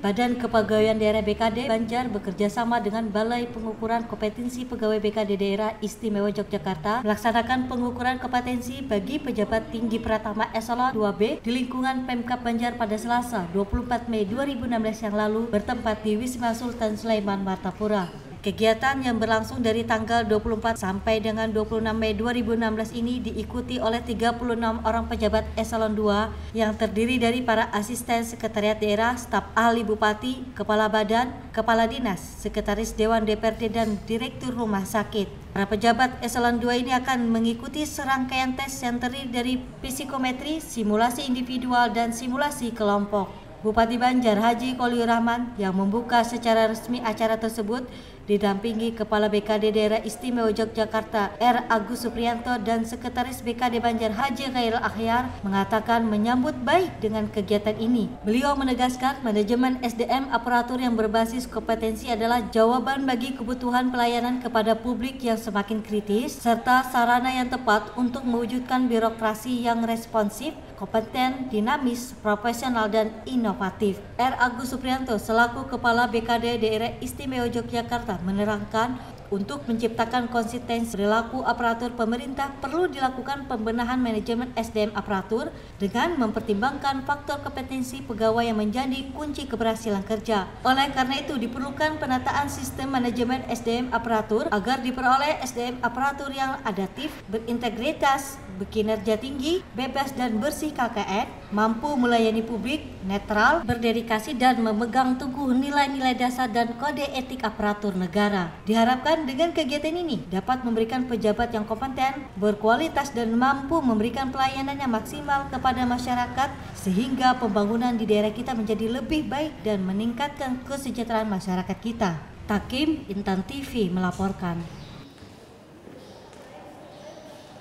Badan Kepegawaian Daerah BKD Banjar bekerja sama dengan Balai Pengukuran Kompetensi Pegawai BKD Daerah Istimewa Yogyakarta melaksanakan pengukuran kompetensi bagi pejabat tinggi Pratama Eselon 2B di lingkungan Pemkab Banjar pada Selasa 24 Mei 2016 yang lalu bertempat di Wisma Sultan Sulaiman Martapura. Kegiatan yang berlangsung dari tanggal 24 sampai dengan 26 Mei 2016 ini diikuti oleh 36 orang pejabat eselon 2 yang terdiri dari para asisten sekretariat daerah, staf ahli bupati, kepala badan, kepala dinas, sekretaris dewan DPRD dan direktur rumah sakit. Para pejabat eselon 2 ini akan mengikuti serangkaian tes yang terdiri dari psikometri, simulasi individual dan simulasi kelompok. Bupati Banjar Haji Koliur Rahman yang membuka secara resmi acara tersebut didampingi Kepala BKD Daerah Istimewa Yogyakarta R. Agus Supriyanto dan Sekretaris BKD Banjar Haji Khairul Akhyar mengatakan menyambut baik dengan kegiatan ini. Beliau menegaskan manajemen SDM aparatur yang berbasis kompetensi adalah jawaban bagi kebutuhan pelayanan kepada publik yang semakin kritis serta sarana yang tepat untuk mewujudkan birokrasi yang responsif, kompeten, dinamis, profesional, dan inovatif. R. Agus Supriyanto selaku Kepala BKD Daerah Istimewa Yogyakarta menerangkan untuk menciptakan konsistensi perilaku aparatur pemerintah perlu dilakukan pembenahan manajemen SDM aparatur dengan mempertimbangkan faktor kompetensi pegawai yang menjadi kunci keberhasilan kerja. Oleh karena itu diperlukan penataan sistem manajemen SDM aparatur agar diperoleh SDM aparatur yang adaptif, berintegritas, berkinerja tinggi, bebas dan bersih KKN, mampu melayani publik, netral, berdedikasi dan memegang teguh nilai-nilai dasar dan kode etik aparatur negara. Diharapkan dengan kegiatan ini dapat memberikan pejabat yang kompeten, berkualitas dan mampu memberikan pelayanan yang maksimal kepada masyarakat sehingga pembangunan di daerah kita menjadi lebih baik dan meningkatkan kesejahteraan masyarakat kita. Takim Intan TV melaporkan.